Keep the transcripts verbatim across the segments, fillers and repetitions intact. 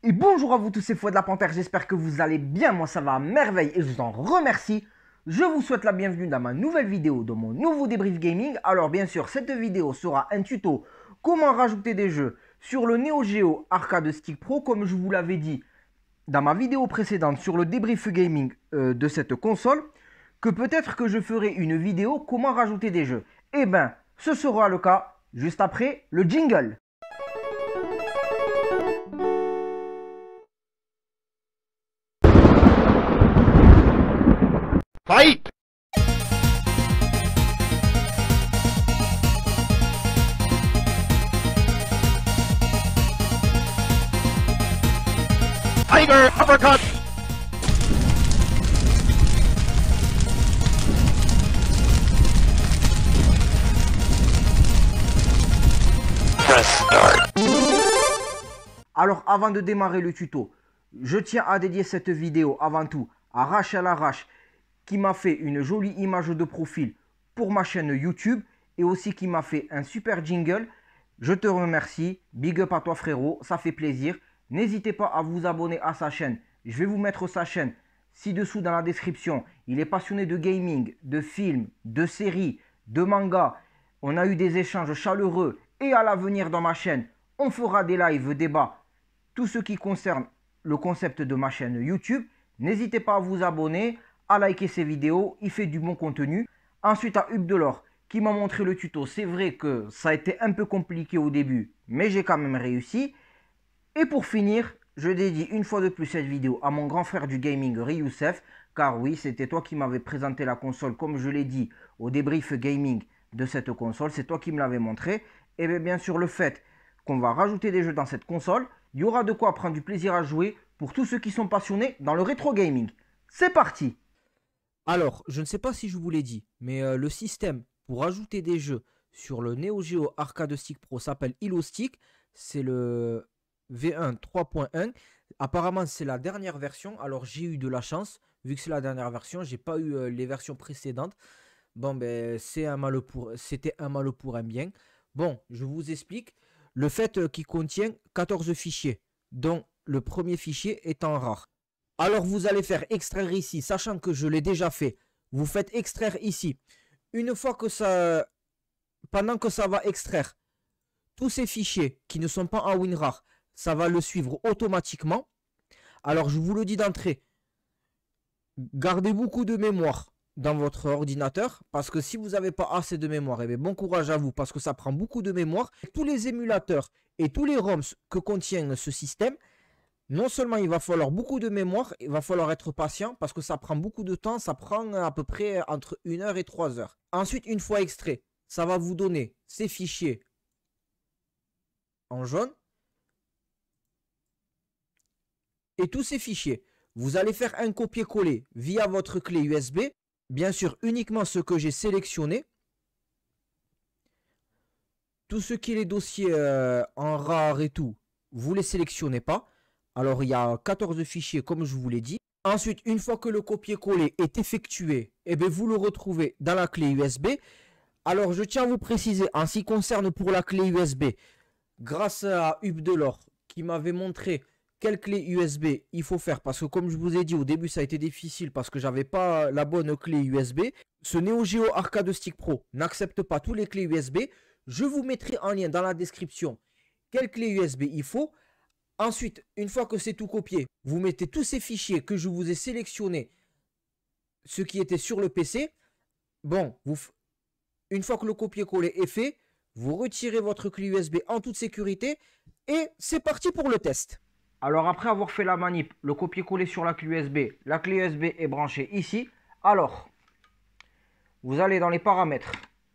Et bonjour à vous tous, c'est Fouad de la Panthère, j'espère que vous allez bien, moi ça va à merveille et je vous en remercie. Je vous souhaite la bienvenue dans ma nouvelle vidéo, dans mon nouveau débrief gaming. Alors bien sûr, cette vidéo sera un tuto comment rajouter des jeux sur le Neo Geo Arcade Stick Pro, comme je vous l'avais dit dans ma vidéo précédente sur le débrief gaming euh, de cette console, que peut-être que je ferai une vidéo comment rajouter des jeux. Et ben, ce sera le cas juste après le jingle. Fight! Tiger uppercut! Press start. Alors avant de démarrer le tuto, je tiens à dédier cette vidéo avant tout à Rachel Arash, qui m'a fait une jolie image de profil pour ma chaîne YouTube et aussi qui m'a fait un super jingle. Je te remercie, big up à toi frérot, ça fait plaisir. N'hésitez pas à vous abonner à sa chaîne, je vais vous mettre sa chaîne ci-dessous dans la description. Il est passionné de gaming, de films, de séries, de mangas. On a eu des échanges chaleureux et à l'avenir dans ma chaîne, on fera des lives, débats, tout ce qui concerne le concept de ma chaîne YouTube. N'hésitez pas à vous abonner, à liker ces vidéos, il fait du bon contenu. Ensuite à Hubdelor qui m'a montré le tuto. C'est vrai que ça a été un peu compliqué au début, mais j'ai quand même réussi. Et pour finir, je dédie une fois de plus cette vidéo à mon grand frère du gaming, Ryoussef, car oui, c'était toi qui m'avais présenté la console, comme je l'ai dit au débrief gaming de cette console, c'est toi qui me l'avais montré. Et bien, bien sûr, le fait qu'on va rajouter des jeux dans cette console, il y aura de quoi prendre du plaisir à jouer pour tous ceux qui sont passionnés dans le rétro gaming. C'est parti! Alors, je ne sais pas si je vous l'ai dit, mais euh, le système pour ajouter des jeux sur le Neo Geo Arcade Stick Pro s'appelle Illostick. C'est le V un trois point un. Apparemment, c'est la dernière version. Alors, j'ai eu de la chance. Vu que c'est la dernière version, j'ai pas eu euh, les versions précédentes. Bon, ben, c'est un mal pour, c'était un mal pour un bien. Bon, je vous explique. Le fait euh, qu'il contient quatorze fichiers, dont le premier fichier étant rare. Alors vous allez faire extraire ici, sachant que je l'ai déjà fait. Vous faites extraire ici. Une fois que ça... Pendant que ça va extraire tous ces fichiers qui ne sont pas en WinRAR, ça va le suivre automatiquement. Alors je vous le dis d'entrée, gardez beaucoup de mémoire dans votre ordinateur, parce que si vous n'avez pas assez de mémoire, eh bien, bon courage à vous, parce que ça prend beaucoup de mémoire. Tous les émulateurs et tous les ROMs que contient ce système, non seulement il va falloir beaucoup de mémoire, il va falloir être patient parce que ça prend beaucoup de temps, ça prend à peu près entre une heure et trois heures. Ensuite, une fois extrait, ça va vous donner ces fichiers en jaune. Et tous ces fichiers, vous allez faire un copier-coller via votre clé U S B. Bien sûr, uniquement ce que j'ai sélectionné. Tout ce qui est les dossiers euh, en rare et tout, vous ne les sélectionnez pas. Alors, il y a quatorze fichiers, comme je vous l'ai dit. Ensuite, une fois que le copier-coller est effectué, eh bien, vous le retrouvez dans la clé U S B. Alors, je tiens à vous préciser, en ce qui concerne pour la clé U S B, grâce à Hubdelor, qui m'avait montré quelle clé U S B il faut faire. Parce que, comme je vous ai dit, au début, ça a été difficile parce que j'avais pas la bonne clé U S B. Ce Neo Geo Arcade Stick Pro n'accepte pas toutes les clés U S B. Je vous mettrai en lien dans la description quelle clé U S B il faut. Ensuite, une fois que c'est tout copié, vous mettez tous ces fichiers que je vous ai sélectionnés, ce qui était sur le P C. Bon, vous, une fois que le copier-coller est fait, vous retirez votre clé U S B en toute sécurité et c'est parti pour le test. Alors après avoir fait la manip, le copier-coller sur la clé U S B, la clé U S B est branchée ici. Alors, vous allez dans les paramètres.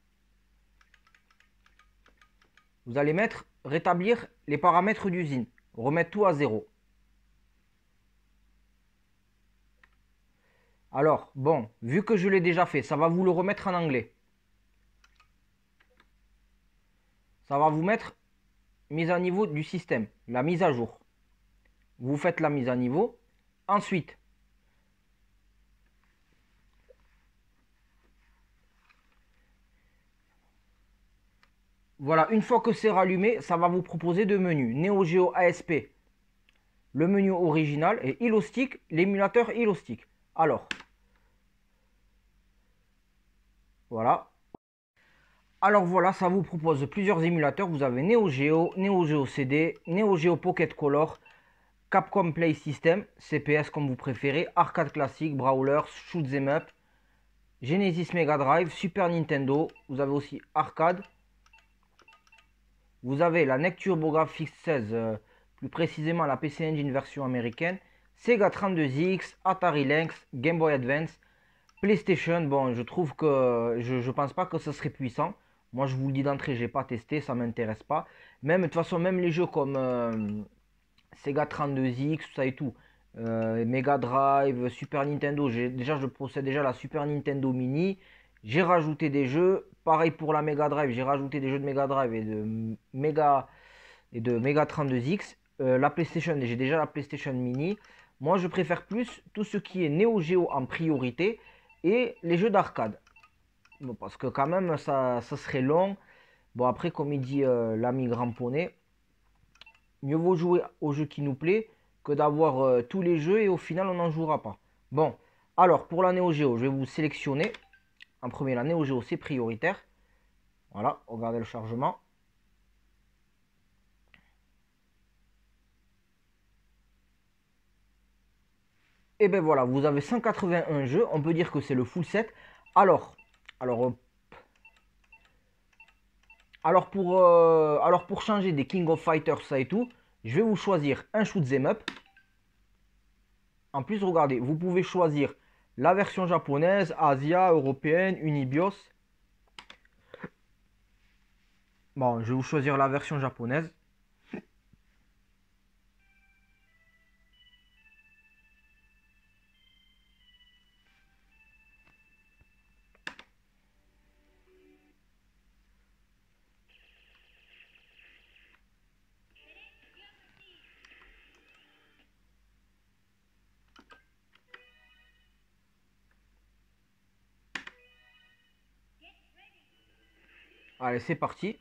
Vous allez mettre rétablir les paramètres d'usine. Remettre tout à zéro. Alors, bon, vu que je l'ai déjà fait, ça va vous le remettre en anglais. Ça va vous mettre mise à niveau du système, la mise à jour. Vous faites la mise à niveau. Ensuite, voilà, une fois que c'est rallumé, ça va vous proposer deux menus. Neo Geo A S P. le menu original et Hilo-Stick, l'émulateur Hilo-Stick. Alors, voilà. Alors voilà, ça vous propose plusieurs émulateurs. Vous avez Neo Geo, Neo Geo C D, Neo Geo Pocket Color, Capcom Play System, C P S comme vous préférez, Arcade Classic, Brawlers, Shoot 'em Up, Genesis Mega Drive, Super Nintendo. Vous avez aussi Arcade. Vous avez la N E C TurboGrafx seize, euh, plus précisément la P C Engine version américaine, Sega trente-deux X, Atari Lynx, Game Boy Advance, PlayStation. Bon, je trouve que je, je pense pas que ce serait puissant. Moi, je vous le dis d'entrée, j'ai pas testé, ça m'intéresse pas. Même de toute façon, même les jeux comme euh, Sega trente-deux X, tout ça et tout, euh, Mega Drive, Super Nintendo. Déjà, je possède déjà la Super Nintendo Mini. J'ai rajouté des jeux. Pareil pour la Mega Drive, j'ai rajouté des jeux de Mega Drive et de Mega et de Mega trente-deux X. Euh, la PlayStation, j'ai déjà la PlayStation Mini. Moi, je préfère plus tout ce qui est Neo Geo en priorité et les jeux d'arcade. Bon, parce que quand même, ça, ça serait long. Bon, après, comme il dit euh, l'ami Grand Poney, mieux vaut jouer au jeu qui nous plaît que d'avoir euh, tous les jeux et au final, on n'en jouera pas. Bon, alors, pour la Neo Geo, je vais vous sélectionner. En premier, la Neo Geo, c'est prioritaire. Voilà, regardez le chargement. Et ben voilà, vous avez cent quatre-vingt-un jeux. On peut dire que c'est le full set. Alors, alors, euh, alors, pour, euh, alors pour changer des King of Fighters, ça et tout, je vais vous choisir un shoot 'em up. En plus, regardez, vous pouvez choisir la version japonaise, Asia, européenne, Unibios. Bon, je vais vous choisir la version japonaise. Allez, c'est parti.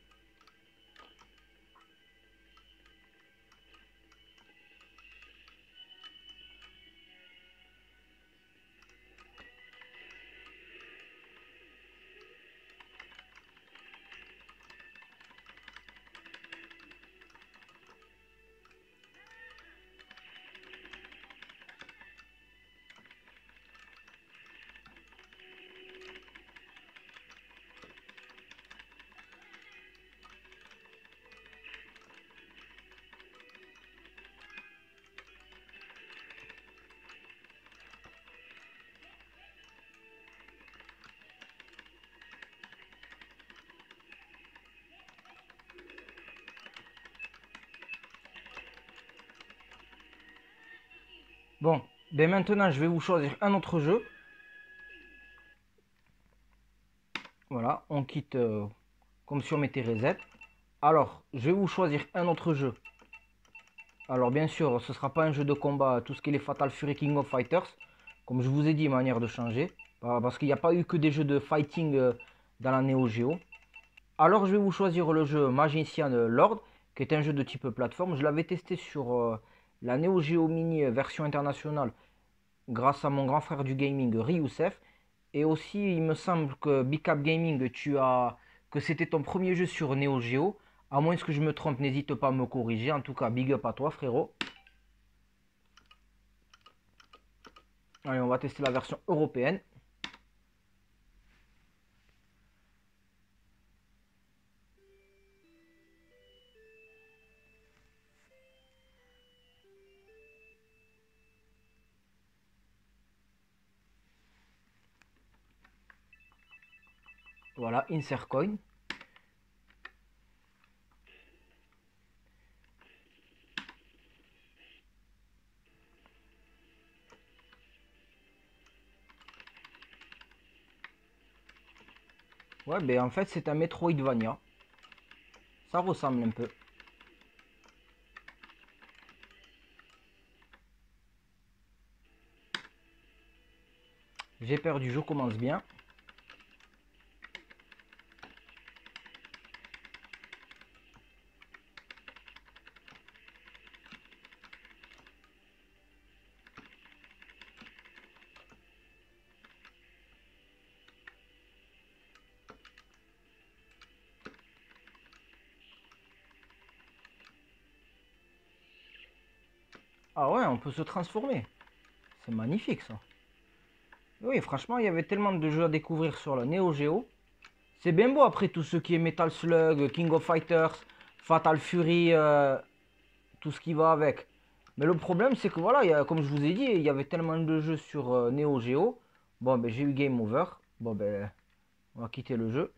Bon, ben maintenant, je vais vous choisir un autre jeu. Voilà, on quitte euh, comme si on mettait reset. Alors, je vais vous choisir un autre jeu. Alors, bien sûr, ce ne sera pas un jeu de combat, tout ce qui est les Fatal Fury King of Fighters. Comme je vous ai dit, manière de changer. Parce qu'il n'y a pas eu que des jeux de fighting euh, dans la Neo Geo. Alors, je vais vous choisir le jeu Magician Lord, qui est un jeu de type plateforme. Je l'avais testé sur euh, la Neo Geo Mini version internationale grâce à mon grand frère du gaming, Ryusef. Et aussi, il me semble que Big Cap Gaming, tu as que c'était ton premier jeu sur Neo Geo. À moins que je me trompe, n'hésite pas à me corriger. En tout cas, big up à toi, frérot. Allez, on va tester la version européenne. Voilà, insert coin. Ouais, ben en fait, c'est un Metroidvania. Ça ressemble un peu. J'ai perdu, je commence bien. Ah ouais, on peut se transformer. C'est magnifique ça. Oui, franchement, il y avait tellement de jeux à découvrir sur le Neo Geo. C'est bien beau après tout ce qui est Metal Slug, King of Fighters, Fatal Fury, euh, tout ce qui va avec. Mais le problème, c'est que voilà, il y a, comme je vous ai dit, il y avait tellement de jeux sur euh, Neo Geo. Bon, ben j'ai eu Game Over. Bon, ben on va quitter le jeu.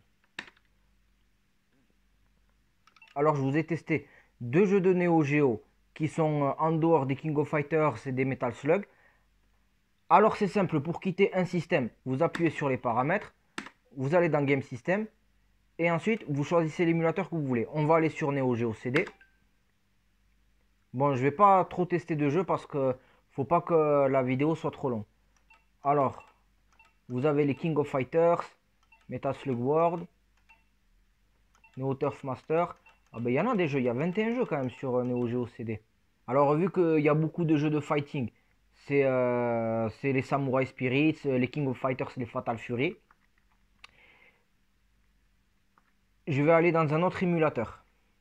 Alors, je vous ai testé deux jeux de Neo Geo qui sont euh, en dehors des King of Fighters et des Metal Slug. Alors, c'est simple, pour quitter un système, vous appuyez sur les paramètres, vous allez dans Game System et ensuite vous choisissez l'émulateur que vous voulez. On va aller sur Neo Geo C D. Bon, je vais pas trop tester de jeu parce que faut pas que la vidéo soit trop longue. Alors, vous avez les King of Fighters, Metal Slug World, Neo Turf Master. Ah ben il y en a des jeux, il y a vingt et un jeux quand même sur euh, Neo Geo C D. Alors vu qu'il y a beaucoup de jeux de fighting, c'est euh, les Samurai Spirits, les King of Fighters, les Fatal Fury. Je vais aller dans un autre émulateur.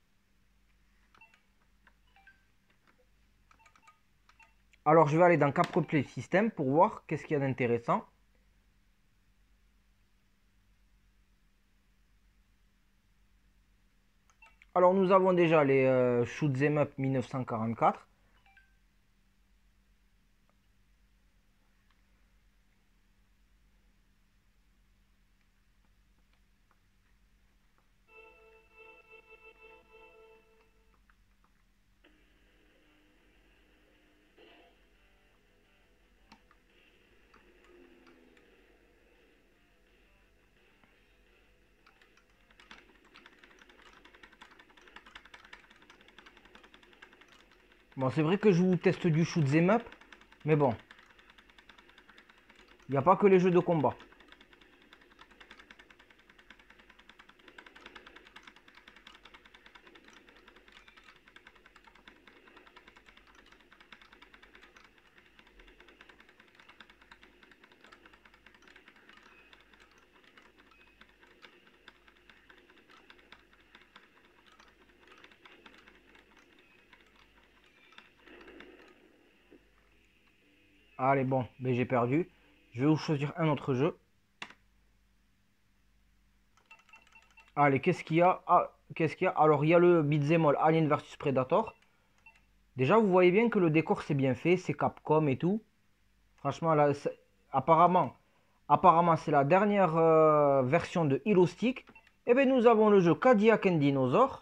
Alors je vais aller dans Capcom Play System pour voir qu'est-ce qu'il y a d'intéressant. Alors nous avons déjà les euh, Shoot 'em Up mille neuf cent quarante-quatre. Bon, c'est vrai que je vous teste du Shoot 'em Up, mais bon, il n'y a pas que les jeux de combat. Allez, bon, ben j'ai perdu. Je vais vous choisir un autre jeu. Allez, qu'est-ce qu'il y a? Ah, qu'est-ce qu'il y a? Alors, il y a le Beat'em All Alien versus Predator. Déjà, vous voyez bien que le décor, c'est bien fait. C'est Capcom et tout. Franchement, là, apparemment, apparemment c'est la dernière euh, version de Hilo Stick. Et bien, nous avons le jeu Cadillac and Dinosaur.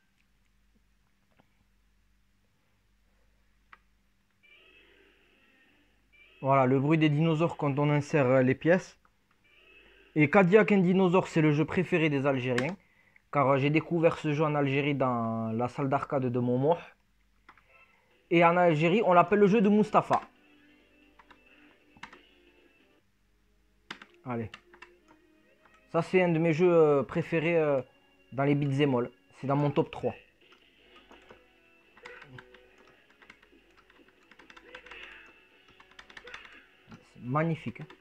Voilà, le bruit des dinosaures quand on insère euh, les pièces. Et Cadillac and Dinosaur, c'est le jeu préféré des Algériens. Car euh, j'ai découvert ce jeu en Algérie dans la salle d'arcade de Momo. Et en Algérie, on l'appelle le jeu de Mustapha. Allez. Ça, c'est un de mes jeux euh, préférés euh, dans les beat'em all. C'est dans mon top trois. C'est magnifique. Hein.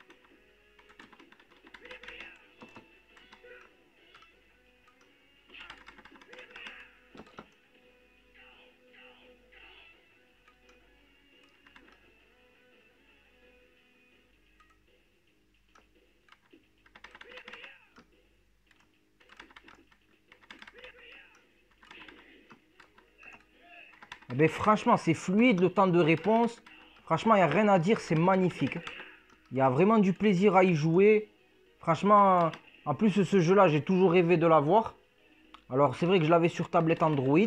Eh ben, franchement, c'est fluide, le temps de réponse. Franchement, il n'y a rien à dire, c'est magnifique. Il y a vraiment du plaisir à y jouer. Franchement, en plus, ce jeu-là, j'ai toujours rêvé de l'avoir. Alors, c'est vrai que je l'avais sur tablette Android.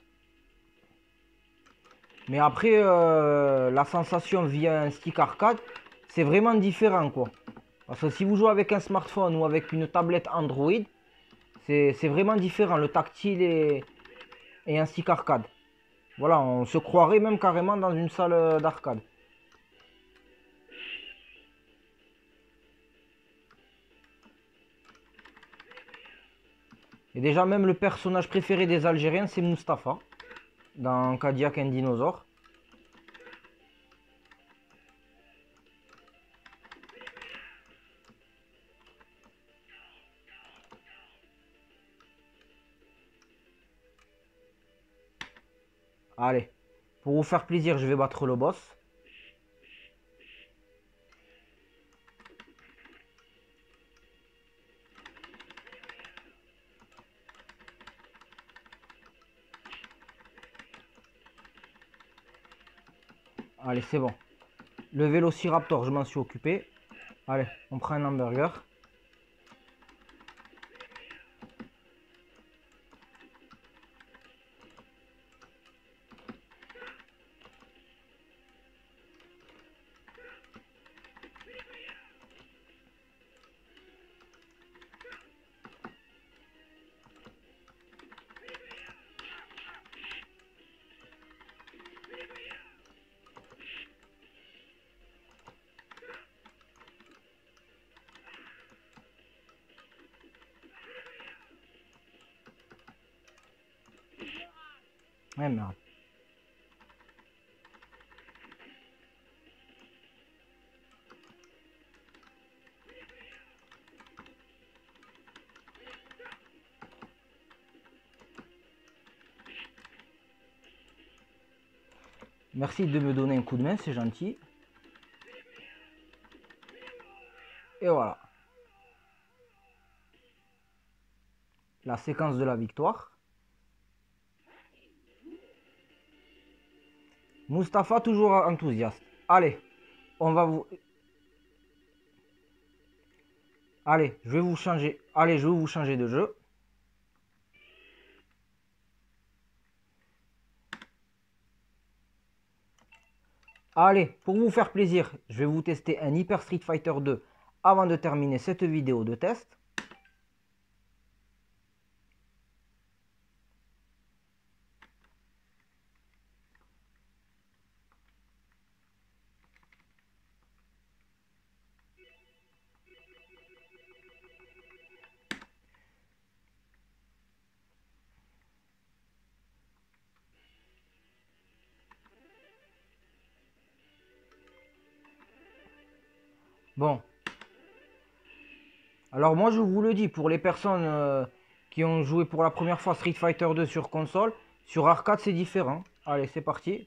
Mais après, euh, la sensation via un stick arcade, c'est vraiment différent, quoi. Parce que si vous jouez avec un smartphone ou avec une tablette Android, c'est vraiment différent, le tactile et, et un stick arcade. Voilà, on se croirait même carrément dans une salle d'arcade. Et déjà, même le personnage préféré des Algériens, c'est Mustapha, dans Cadillac and Dinosaur. Allez, Pour vous faire plaisir, je vais battre le boss. Allez, c'est bon. Le Vélociraptor, je m'en suis occupé. Allez, on prend un hamburger. Ouais, merde. Merci de me donner un coup de main, c'est gentil. Et voilà. La séquence de la victoire. Mustapha toujours enthousiaste. Allez, on va vous... Allez, je vais vous changer. Allez, je vais vous changer de jeu. Allez, pour vous faire plaisir, je vais vous tester un Hyper Street Fighter deux avant de terminer cette vidéo de test. Bon. Alors moi je vous le dis, pour les personnes euh, qui ont joué pour la première fois Street Fighter deux sur console, sur arcade c'est différent. Allez, c'est parti.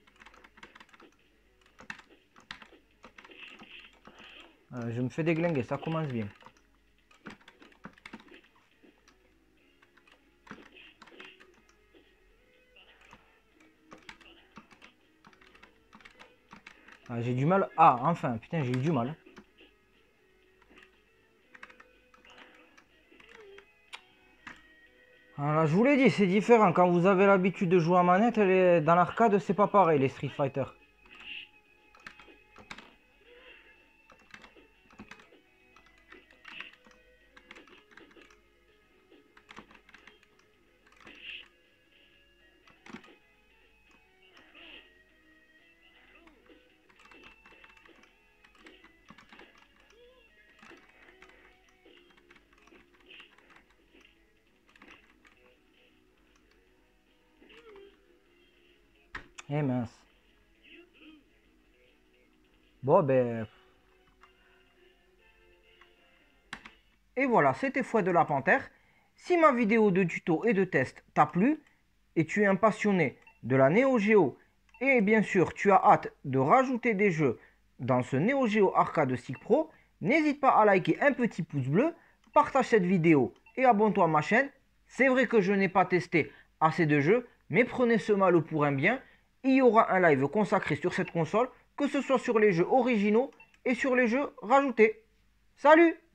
Euh, je me fais déglinguer, ça commence bien. Ah, j'ai du mal. Ah, enfin, putain, j'ai eu du mal. Alors, je vous l'ai dit, c'est différent. Quand vous avez l'habitude de jouer à manette, les... dans l'arcade, c'est pas pareil, les Street Fighter. Eh mince. Bon, ben... Et voilà, c'était Fouet de la Panthère. Si ma vidéo de tuto et de test t'a plu, et tu es un passionné de la Neo Geo, et bien sûr tu as hâte de rajouter des jeux dans ce Neo Geo Arcade Stick Pro, n'hésite pas à liker un petit pouce bleu, partage cette vidéo et abonne-toi à ma chaîne. C'est vrai que je n'ai pas testé assez de jeux, mais prenez ce mal pour un bien. Il y aura un live consacré sur cette console, que ce soit sur les jeux originaux et sur les jeux rajoutés. Salut!